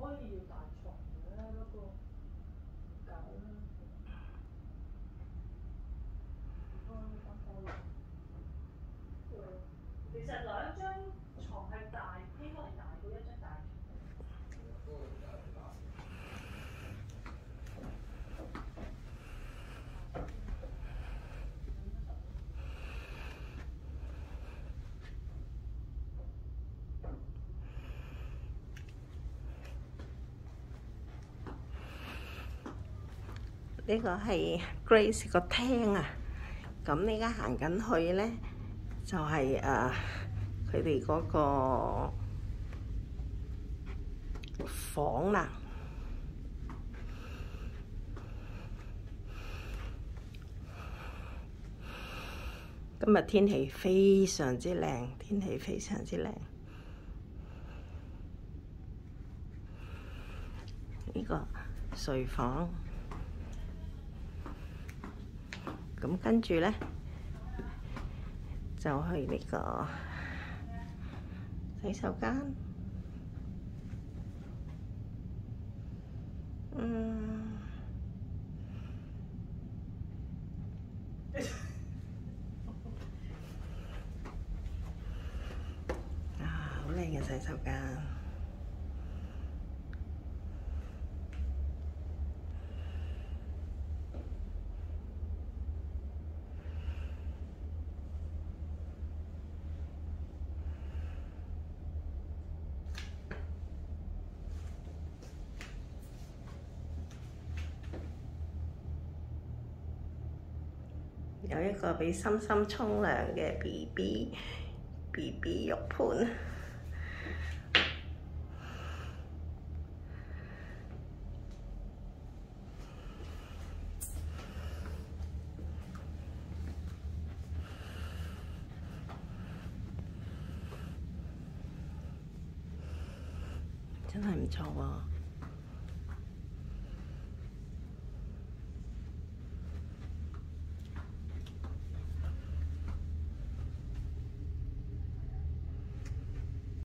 以要大床嘅，不過搞啦。其實兩張床係大，應該係大過一張大床。 呢個係 Grace 個廳啊，咁你而家行緊去咧，就係佢哋嗰個房啦。今日天氣非常之靚，天氣非常之靚。呢個睡房。咁跟住咧，就去呢個洗手間。好靚嘅洗手間。有一個俾心心沖涼嘅 BB 浴盤，真係唔錯喎。